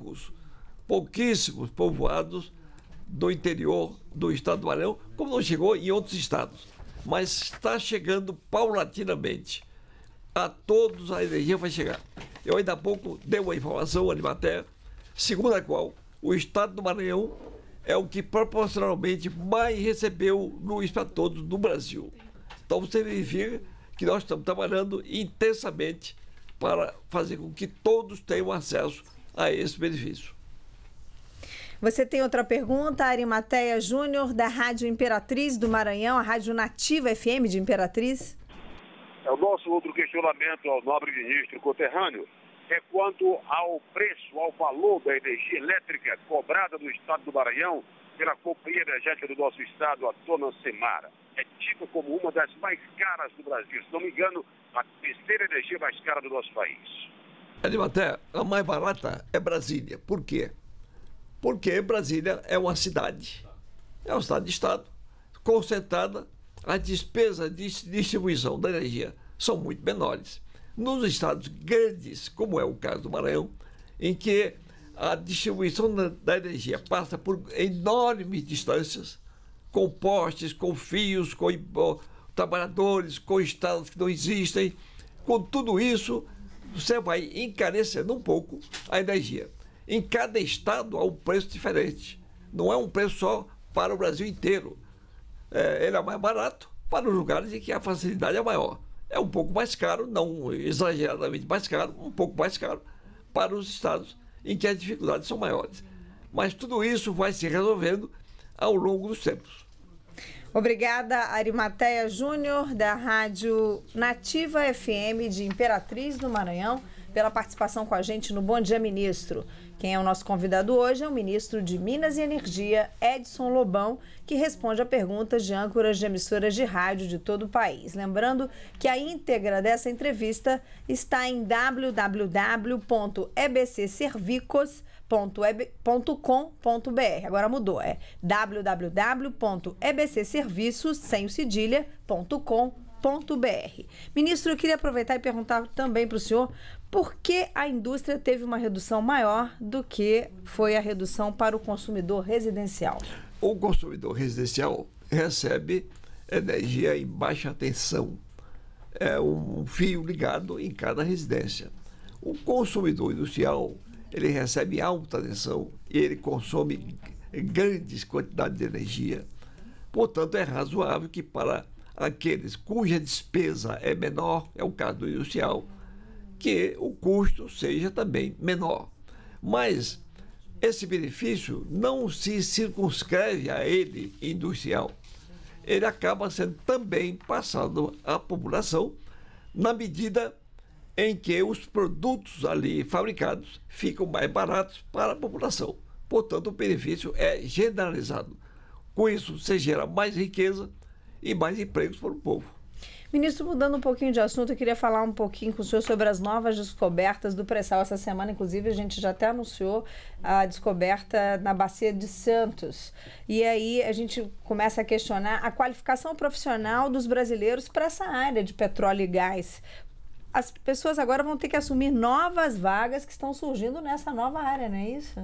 pouquíssimos povoados do interior do estado do Maranhão, como não chegou em outros estados. Mas está chegando paulatinamente. A todos a energia vai chegar. Eu ainda há pouco dei uma informação, Arimateia, segundo a qual o estado do Maranhão é o que proporcionalmente mais recebeu Luz para Todos no Brasil. Então você verifica que nós estamos trabalhando intensamente para fazer com que todos tenham acesso a esse benefício. Você tem outra pergunta, Arimateia Júnior, da Rádio Imperatriz do Maranhão, a Rádio Nativa FM de Imperatriz? O nosso outro questionamento ao nobre ministro conterrâneo é quanto ao preço, ao valor da energia elétrica cobrada do estado do Maranhão pela Companhia Energética do nosso estado, a Dona Semara. É tida como uma das mais caras do Brasil. Se não me engano, a terceira energia mais cara do nosso país. Arimateia, a mais barata é Brasília. Por quê? Porque Brasília é uma cidade de estado, concentrada, as despesas de distribuição da energia são muito menores. Nos estados grandes, como é o caso do Maranhão, em que a distribuição da energia passa por enormes distâncias, com postes, com fios, com trabalhadores, com estados que não existem, com tudo isso, você vai encarecendo um pouco a energia. Em cada estado há um preço diferente. Não é um preço só para o Brasil inteiro. Ele é mais barato para os lugares em que a facilidade é maior. É um pouco mais caro, não exageradamente mais caro, um pouco mais caro para os estados em que as dificuldades são maiores. Mas tudo isso vai se resolvendo ao longo dos tempos. Obrigada, Arimateia Júnior, da Rádio Nativa FM de Imperatriz do Maranhão, pela participação com a gente no Bom Dia Ministro. Quem é o nosso convidado hoje é o ministro de Minas e Energia, Edson Lobão, que responde a perguntas de âncoras de emissoras de rádio de todo o país. Lembrando que a íntegra dessa entrevista está em www.ebcservicos.com.br. Agora mudou, é www.ebcserviços.com.br. Ministro, eu queria aproveitar e perguntar também para o senhor por que a indústria teve uma redução maior do que foi a redução para o consumidor residencial. O consumidor residencial recebe energia em baixa tensão. É um fio ligado em cada residência. O consumidor industrial, ele recebe alta tensão e ele consome grandes quantidades de energia. Portanto, é razoável que para aqueles cuja despesa é menor, é o caso do industrial, que o custo seja também menor. Mas esse benefício não se circunscreve a ele industrial. Ele acaba sendo também passado à população na medida em que os produtos ali fabricados ficam mais baratos para a população. Portanto, o benefício é generalizado. Com isso, se gera mais riqueza e mais empregos para o povo. Ministro, mudando um pouquinho de assunto, eu queria falar um pouquinho com o senhor sobre as novas descobertas do pré-sal. Essa semana, inclusive, a gente já até anunciou a descoberta na Bacia de Santos. E aí a gente começa a questionar a qualificação profissional dos brasileiros para essa área de petróleo e gás. As pessoas agora vão ter que assumir novas vagas que estão surgindo nessa nova área, não é isso?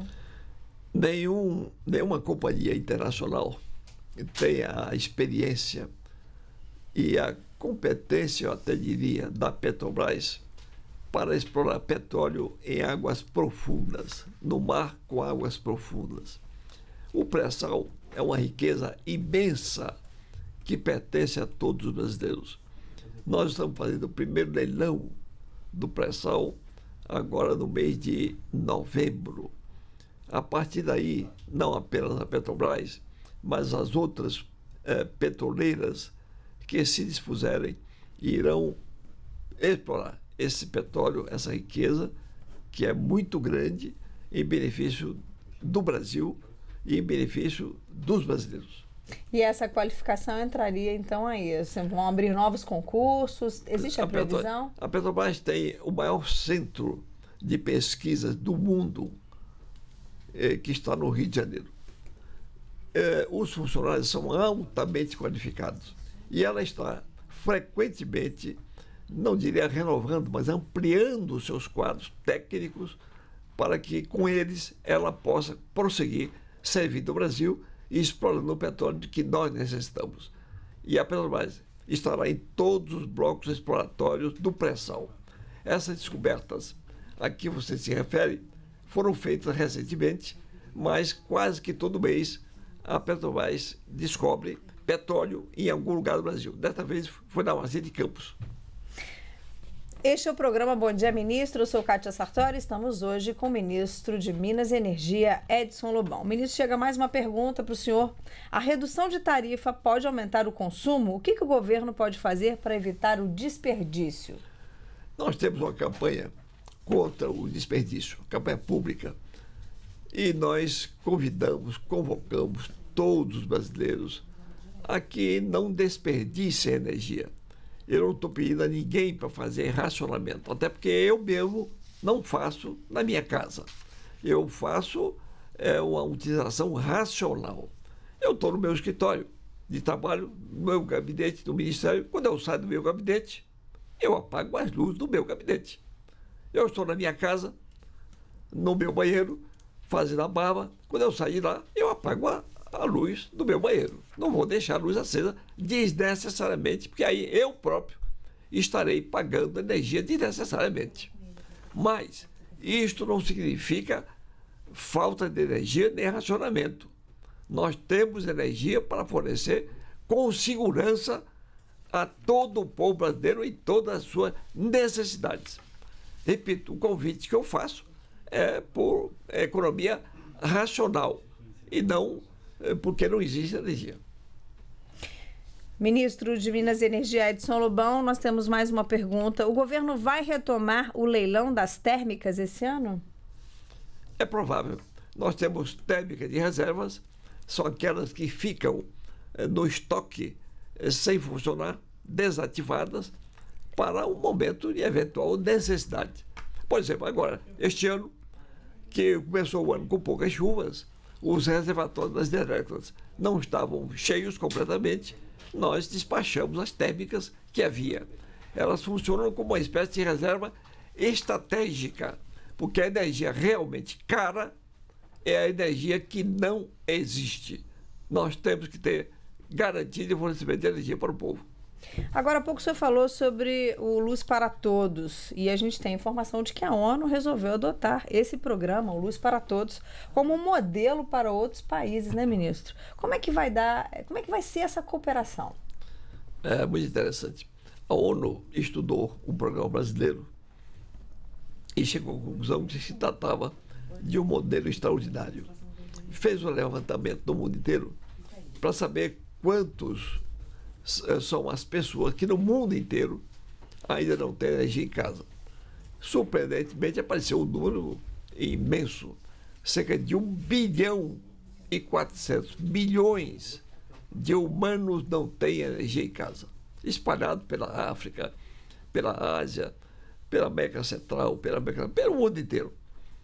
Nenhuma companhia internacional tem a experiência e a competência, eu até diria, da Petrobras para explorar petróleo em águas profundas, no mar com águas profundas. O pré-sal é uma riqueza imensa que pertence a todos os brasileiros. Nós estamos fazendo o primeiro leilão do pré-sal agora no mês de novembro. A partir daí, não apenas a Petrobras, mas as outras petroleiras que se dispuserem irão explorar esse petróleo, essa riqueza, que é muito grande, em benefício do Brasil e em benefício dos brasileiros. E essa qualificação entraria, então, aí? Vão abrir novos concursos? Existe a previsão? A Petrobras tem o maior centro de pesquisas do mundo, que está no Rio de Janeiro. Os funcionários são altamente qualificados. E ela está frequentemente, não diria renovando, mas ampliando os seus quadros técnicos para que, com eles, ela possa prosseguir servindo o Brasil e explorando o petróleo de que nós necessitamos. E a Petrobras estará em todos os blocos exploratórios do pré-sal. Essas descobertas a que você se refere foram feitas recentemente, mas quase que todo mês a Petrobras descobre petróleo em algum lugar do Brasil. Desta vez foi na Bacia de Campos. Este é o programa Bom Dia Ministro, eu sou Kátia Sartori, estamos hoje com o ministro de Minas e Energia, Edson Lobão. Ministro, chega mais uma pergunta para o senhor. A redução de tarifa pode aumentar o consumo? O que o governo pode fazer para evitar o desperdício? Nós temos uma campanha contra o desperdício, campanha pública, e nós convocamos todos os brasileiros a que não desperdicem energia. Eu não estou pedindo a ninguém para fazer racionamento, até porque eu mesmo não faço na minha casa. Eu faço uma utilização racional. Eu estou no meu escritório de trabalho, no meu gabinete do Ministério. Quando eu saio do meu gabinete, eu apago as luzes do meu gabinete. Eu estou na minha casa, no meu banheiro, fazendo a barba. Quando eu sair lá, eu apago a luz do meu banheiro. Não vou deixar a luz acesa desnecessariamente, porque aí eu próprio estarei pagando energia desnecessariamente. Mas isto não significa falta de energia nem racionamento. Nós temos energia para fornecer com segurança a todo o povo brasileiro em todas as suas necessidades. Repito, o convite que eu faço é por economia racional e não porque não existe energia. Ministro de Minas e Energia, Edson Lobão, nós temos mais uma pergunta. O governo vai retomar o leilão das térmicas esse ano? É provável. Nós temos térmicas de reservas, são aquelas que ficam no estoque sem funcionar, desativadas, para um momento de eventual necessidade. Por exemplo, agora, este ano, que começou o ano com poucas chuvas, os reservatórios das hidrelétricas não estavam cheios completamente, nós despachamos as térmicas que havia. Elas funcionam como uma espécie de reserva estratégica, porque a energia realmente cara é a energia que não existe. Nós temos que ter garantia de fornecimento de energia para o povo. Agora há pouco o senhor falou sobre o Luz para Todos e a gente tem informação de que a ONU resolveu adotar esse programa, o Luz para Todos, como um modelo para outros países, né, ministro? Como é que vai ser essa cooperação? É muito interessante. A ONU estudou o programa brasileiro e chegou à conclusão que se tratava de um modelo extraordinário. Fez um levantamento no mundo inteiro para saber quantos são as pessoas que no mundo inteiro ainda não têm energia em casa. Surpreendentemente, apareceu um número imenso. Cerca de 1,4 bilhão de humanos não têm energia em casa. Espalhado pela África, pela Ásia, pela América Central, pelo mundo inteiro.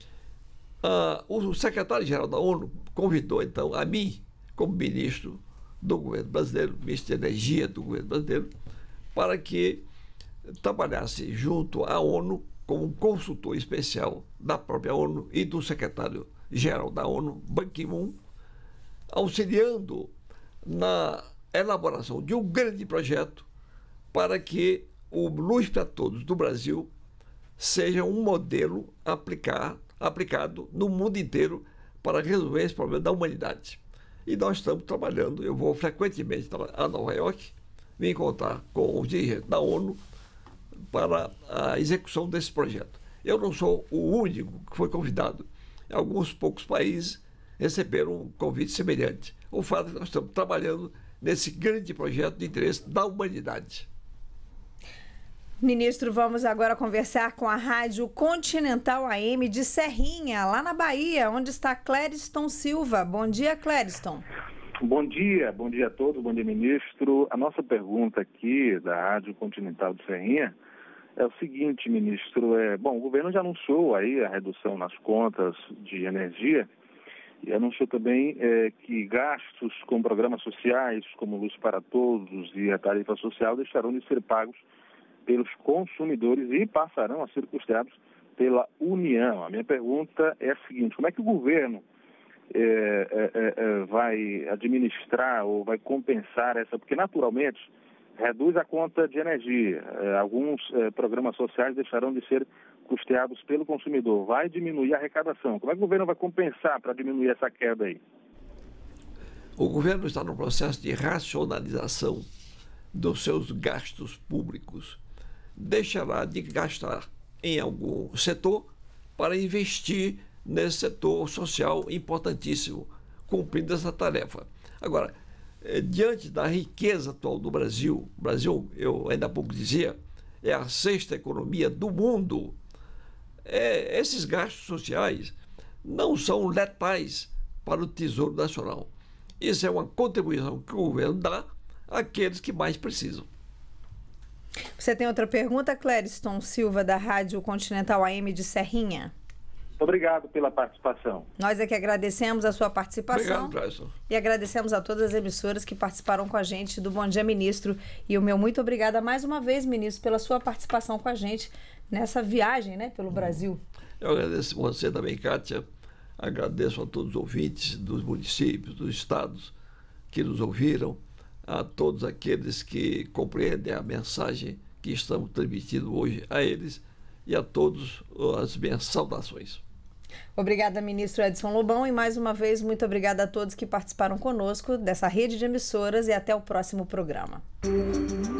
O secretário-geral da ONU convidou, então, a mim, como ministro do governo brasileiro, ministro de Energia do governo brasileiro, para que trabalhasse junto à ONU como um consultor especial da própria ONU e do secretário-geral da ONU, Ban Ki-moon, auxiliando na elaboração de um grande projeto para que o Luz para Todos do Brasil seja um modelo aplicado no mundo inteiro para resolver esse problema da humanidade. E nós estamos trabalhando, eu vou frequentemente a Nova York, me encontrar com os dirigentes da ONU para a execução desse projeto. Eu não sou o único que foi convidado. Alguns poucos países receberam um convite semelhante. O fato é que nós estamos trabalhando nesse grande projeto de interesse da humanidade. Ministro, vamos agora conversar com a Rádio Continental AM de Serrinha, lá na Bahia, onde está Clériston Silva. Bom dia, Clériston. Bom dia a todos, bom dia, ministro. A nossa pergunta aqui da Rádio Continental de Serrinha é o seguinte, ministro. O governo já anunciou aí a redução nas contas de energia e anunciou também que gastos com programas sociais, como Luz para Todos e a tarifa social, deixarão de ser pagos pelos consumidores e passarão a ser custeados pela União. A minha pergunta é a seguinte: como é que o governo vai administrar ou vai compensar essa? Porque, naturalmente, reduz a conta de energia. Alguns programas sociais deixarão de ser custeados pelo consumidor. Vai diminuir a arrecadação. Como é que o governo vai compensar para diminuir essa queda aí? O governo está no processo de racionalização dos seus gastos públicos. Deixará de gastar em algum setor para investir nesse setor social importantíssimo, cumprindo essa tarefa. Agora, diante da riqueza atual do Brasil, eu ainda há pouco dizia, é a sexta economia do mundo, esses gastos sociais não são letais para o Tesouro Nacional. Isso é uma contribuição que o governo dá àqueles que mais precisam. Você tem outra pergunta, Clériston Silva, da Rádio Continental AM de Serrinha? Obrigado pela participação. Nós é que agradecemos a sua participação. Obrigado, Clériston. E agradecemos a todas as emissoras que participaram com a gente do Bom Dia, Ministro. E o meu muito obrigada mais uma vez, ministro, pela sua participação com a gente nessa viagem, né, pelo Brasil. Eu agradeço você também, Kátia. Agradeço a todos os ouvintes dos municípios, dos estados que nos ouviram, a todos aqueles que compreendem a mensagem que estamos transmitindo hoje a eles e a todos as minhas saudações. Obrigada, ministro Edson Lobão, e mais uma vez muito obrigada a todos que participaram conosco dessa rede de emissoras e até o próximo programa.